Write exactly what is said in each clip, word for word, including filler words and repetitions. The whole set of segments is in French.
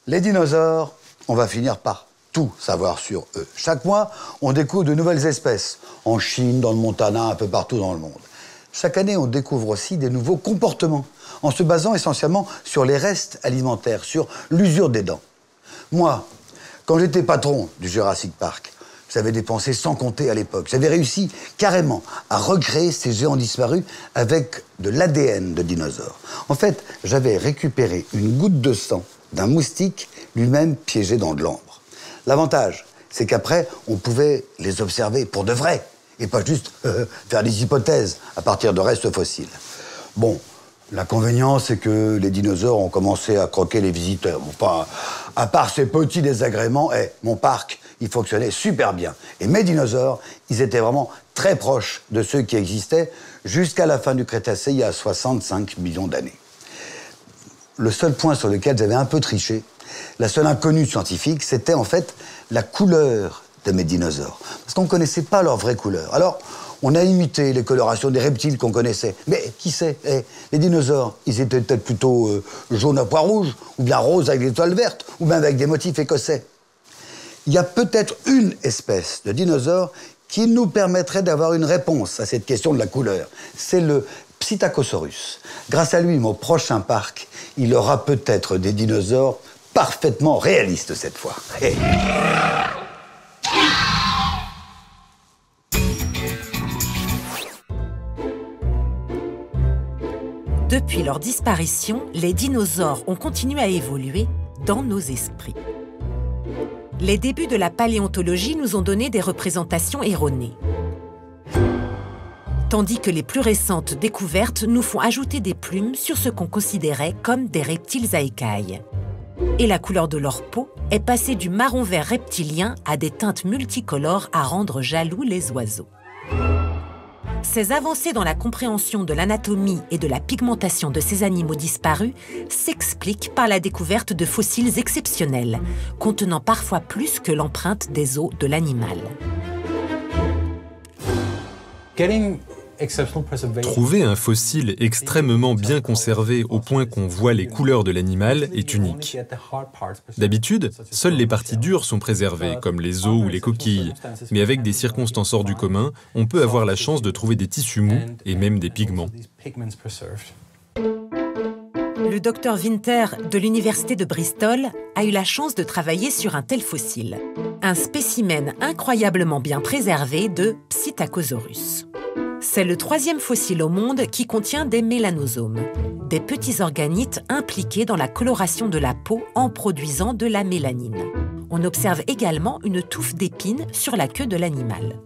Les dinosaures, on va finir par tout savoir sur eux. Chaque mois, on découvre de nouvelles espèces, en Chine, dans le Montana, un peu partout dans le monde. Chaque année, on découvre aussi des nouveaux comportements, en se basant essentiellement sur les restes alimentaires, sur l'usure des dents. Moi, quand j'étais patron du Jurassic Park, j'avais dépensé sans compter à l'époque. J'avais réussi carrément à recréer ces géants disparus avec de l'A D N de dinosaures. En fait, j'avais récupéré une goutte de sang d'un moustique lui-même piégé dans de l'ambre. L'avantage, c'est qu'après, on pouvait les observer pour de vrai, et pas juste euh, faire des hypothèses à partir de restes fossiles. Bon, l'inconvénient, c'est que les dinosaures ont commencé à croquer les visiteurs. Enfin, à part ces petits désagréments, hey, mon parc, il fonctionnait super bien. Et mes dinosaures, ils étaient vraiment très proches de ceux qui existaient jusqu'à la fin du Crétacé, il y a soixante-cinq millions d'années. Le seul point sur lequel j'avais un peu triché, la seule inconnue scientifique, c'était en fait la couleur de mes dinosaures. Parce qu'on ne connaissait pas leur vraie couleur. Alors, on a imité les colorations des reptiles qu'on connaissait. Mais qui sait, eh, les dinosaures, ils étaient peut-être plutôt euh, jaunes à pois rouges, ou bien roses avec des étoiles vertes, ou bien avec des motifs écossais. Il y a peut-être une espèce de dinosaure qui nous permettrait d'avoir une réponse à cette question de la couleur. C'est le Psittacosaurus. Grâce à lui, mon prochain parc, il aura peut-être des dinosaures parfaitement réalistes cette fois. Hey. Depuis leur disparition, les dinosaures ont continué à évoluer dans nos esprits. Les débuts de la paléontologie nous ont donné des représentations erronées. Tandis que les plus récentes découvertes nous font ajouter des plumes sur ce qu'on considérait comme des reptiles à écailles. Et la couleur de leur peau est passée du marron-vert reptilien à des teintes multicolores à rendre jaloux les oiseaux. Ces avancées dans la compréhension de l'anatomie et de la pigmentation de ces animaux disparus s'expliquent par la découverte de fossiles exceptionnels, contenant parfois plus que l'empreinte des os de l'animal. Trouver un fossile extrêmement bien conservé au point qu'on voit les couleurs de l'animal est unique. D'habitude, seules les parties dures sont préservées, comme les os ou les coquilles. Mais avec des circonstances hors du commun, on peut avoir la chance de trouver des tissus mous et même des pigments. Le docteur Winter de l'université de Bristol a eu la chance de travailler sur un tel fossile. Un spécimen incroyablement bien préservé de Psittacosaurus. C'est le troisième fossile au monde qui contient des mélanosomes, des petits organites impliqués dans la coloration de la peau en produisant de la mélanine. On observe également une touffe d'épines sur la queue de l'animal.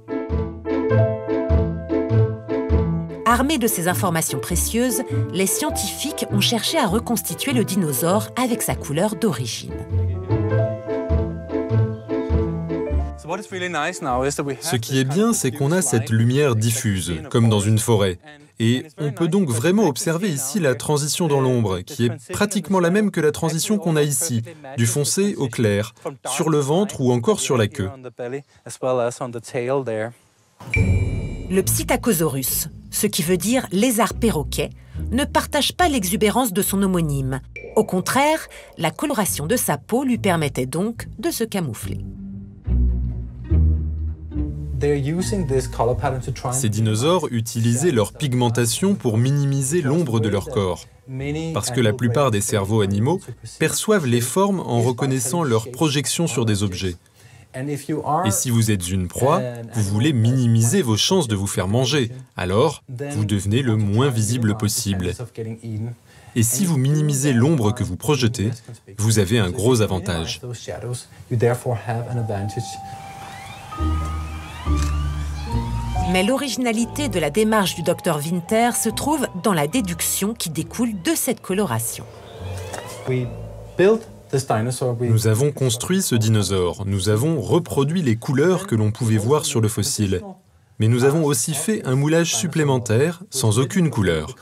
Armés de ces informations précieuses, les scientifiques ont cherché à reconstituer le dinosaure avec sa couleur d'origine. Ce qui est bien, c'est qu'on a cette lumière diffuse, comme dans une forêt. Et on peut donc vraiment observer ici la transition dans l'ombre, qui est pratiquement la même que la transition qu'on a ici, du foncé au clair, sur le ventre ou encore sur la queue. Le Psittacosaurus, ce qui veut dire lézard perroquet, ne partage pas l'exubérance de son homonyme. Au contraire, la coloration de sa peau lui permettait donc de se camoufler. Ces dinosaures utilisaient leur pigmentation pour minimiser l'ombre de leur corps. Parce que la plupart des cerveaux animaux perçoivent les formes en reconnaissant leur projection sur des objets. Et si vous êtes une proie, vous voulez minimiser vos chances de vous faire manger. Alors, vous devenez le moins visible possible. Et si vous minimisez l'ombre que vous projetez, vous avez un gros avantage. Mais l'originalité de la démarche du docteur Winter se trouve dans la déduction qui découle de cette coloration. Nous avons construit ce dinosaure, nous avons reproduit les couleurs que l'on pouvait voir sur le fossile. Mais nous avons aussi fait un moulage supplémentaire, sans aucune couleur.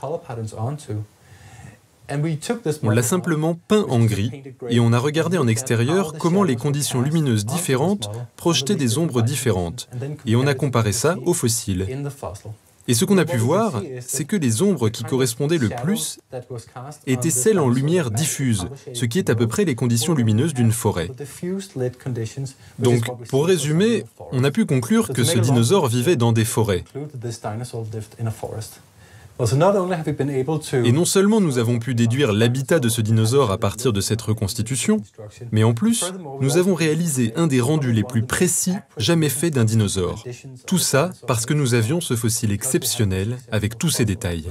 On l'a simplement peint en gris et on a regardé en extérieur comment les conditions lumineuses différentes projetaient des ombres différentes. Et on a comparé ça au fossile. Et ce qu'on a pu voir, c'est que les ombres qui correspondaient le plus étaient celles en lumière diffuse, ce qui est à peu près les conditions lumineuses d'une forêt. Donc, pour résumer, on a pu conclure que ce dinosaure vivait dans des forêts. Et non seulement nous avons pu déduire l'habitat de ce dinosaure à partir de cette reconstitution, mais en plus, nous avons réalisé un des rendus les plus précis jamais faits d'un dinosaure. Tout ça parce que nous avions ce fossile exceptionnel avec tous ses détails.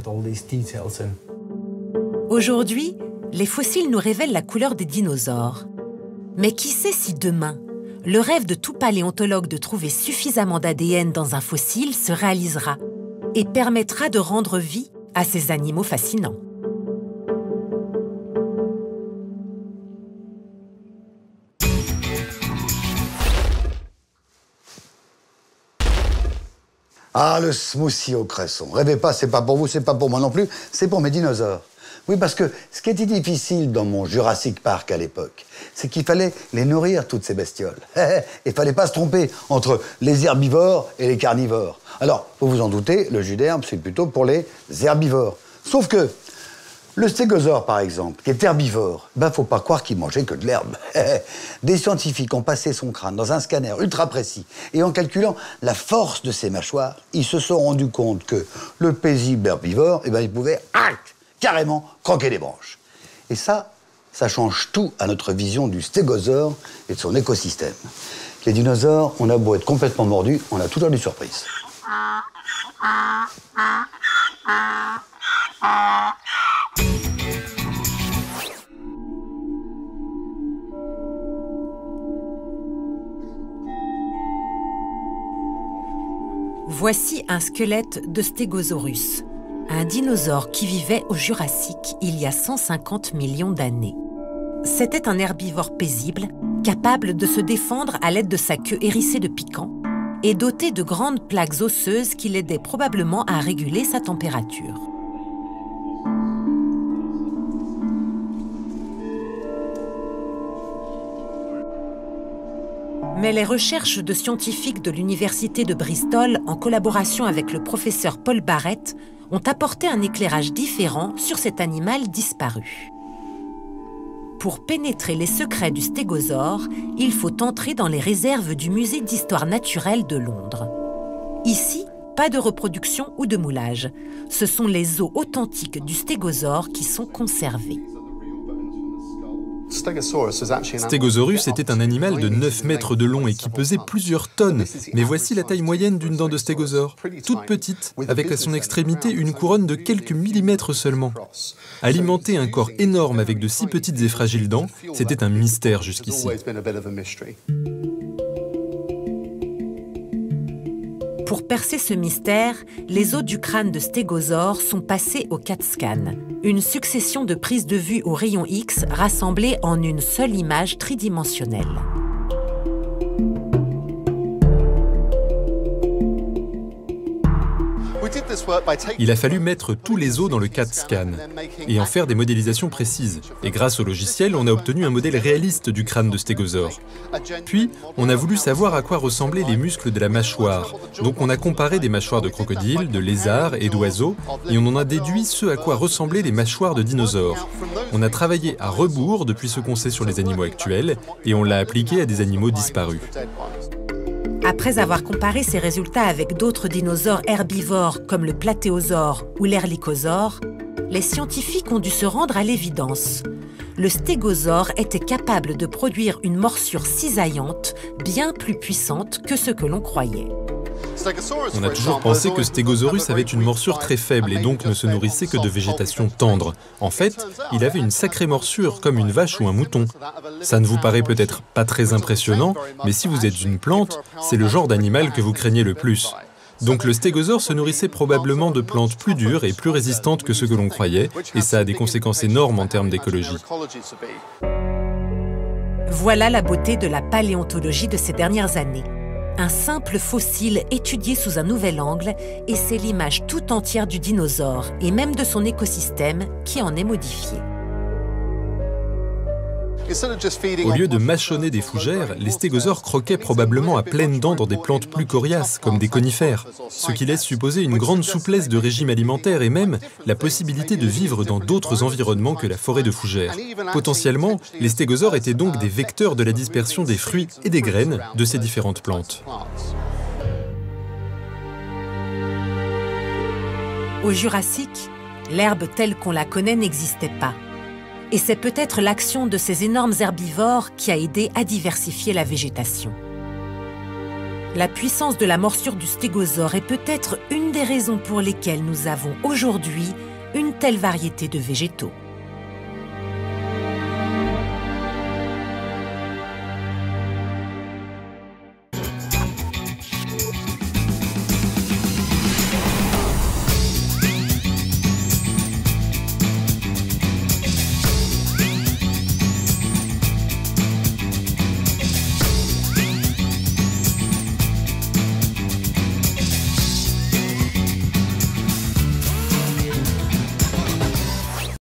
Aujourd'hui, les fossiles nous révèlent la couleur des dinosaures. Mais qui sait si demain, le rêve de tout paléontologue de trouver suffisamment d'A D N dans un fossile se réalisera et permettra de rendre vie à ces animaux fascinants. Ah, le smoothie au cresson. Rêvez pas, c'est pas pour vous, c'est pas pour moi non plus, c'est pour mes dinosaures. Oui, parce que ce qui était difficile dans mon Jurassic Park à l'époque, c'est qu'il fallait les nourrir, toutes ces bestioles. Il fallait pas se tromper entre les herbivores et les carnivores. Alors, vous vous en doutez, le jus d'herbe, c'est plutôt pour les herbivores. Sauf que le stégosaure, par exemple, qui est herbivore, ben, faut pas croire qu'il mangeait que de l'herbe. Des scientifiques ont passé son crâne dans un scanner ultra précis et en calculant la force de ses mâchoires, ils se sont rendus compte que le paisible herbivore, eh ben, il pouvait ah, carrément croquer des branches. Et ça, ça change tout à notre vision du stégosaure et de son écosystème. Les dinosaures, on a beau être complètement mordus, on a toujours des surprises. Voici un squelette de Stegosaurus, un dinosaure qui vivait au Jurassique il y a cent cinquante millions d'années. C'était un herbivore paisible, capable de se défendre à l'aide de sa queue hérissée de piquants et doté de grandes plaques osseuses qui l'aidaient probablement à réguler sa température. Mais les recherches de scientifiques de l'université de Bristol, en collaboration avec le professeur Paul Barrett, ont apporté un éclairage différent sur cet animal disparu. Pour pénétrer les secrets du stégosaure, il faut entrer dans les réserves du Musée d'histoire naturelle de Londres. Ici, pas de reproduction ou de moulage. Ce sont les os authentiques du stégosaure qui sont conservés. Stegosaurus était un animal de neuf mètres de long et qui pesait plusieurs tonnes. Mais voici la taille moyenne d'une dent de stégosaure, toute petite, avec à son extrémité une couronne de quelques millimètres seulement. Alimenter un corps énorme avec de si petites et fragiles dents, c'était un mystère jusqu'ici. Pour percer ce mystère, les os du crâne de stégosaure sont passés au CAT scan, une succession de prises de vue au rayon X rassemblées en une seule image tridimensionnelle. Il a fallu mettre tous les os dans le CAT scan et en faire des modélisations précises. Et grâce au logiciel, on a obtenu un modèle réaliste du crâne de stégosaure. Puis, on a voulu savoir à quoi ressemblaient les muscles de la mâchoire. Donc on a comparé des mâchoires de crocodiles, de lézards et d'oiseaux, et on en a déduit ce à quoi ressemblaient les mâchoires de dinosaures. On a travaillé à rebours depuis ce qu'on sait sur les animaux actuels, et on l'a appliqué à des animaux disparus. Après avoir comparé ces résultats avec d'autres dinosaures herbivores comme le platéosaure ou l'erlikosaure, les scientifiques ont dû se rendre à l'évidence. Le stégosaure était capable de produire une morsure cisaillante bien plus puissante que ce que l'on croyait. On a toujours pensé que Stegosaurus avait une morsure très faible et donc ne se nourrissait que de végétation tendre. En fait, il avait une sacrée morsure, comme une vache ou un mouton. Ça ne vous paraît peut-être pas très impressionnant, mais si vous êtes une plante, c'est le genre d'animal que vous craignez le plus. Donc le stégosaure se nourrissait probablement de plantes plus dures et plus résistantes que ce que l'on croyait, et ça a des conséquences énormes en termes d'écologie. Voilà la beauté de la paléontologie de ces dernières années. Un simple fossile étudié sous un nouvel angle, et c'est l'image tout entière du dinosaure, et même de son écosystème, qui en est modifiée. Au lieu de mâchonner des fougères, les stégosaures croquaient probablement à pleines dents dans des plantes plus coriaces, comme des conifères, ce qui laisse supposer une grande souplesse de régime alimentaire et même la possibilité de vivre dans d'autres environnements que la forêt de fougères. Potentiellement, les stégosaures étaient donc des vecteurs de la dispersion des fruits et des graines de ces différentes plantes. Au Jurassique, l'herbe telle qu'on la connaît n'existait pas. Et c'est peut-être l'action de ces énormes herbivores qui a aidé à diversifier la végétation. La puissance de la morsure du stégosaure est peut-être une des raisons pour lesquelles nous avons aujourd'hui une telle variété de végétaux.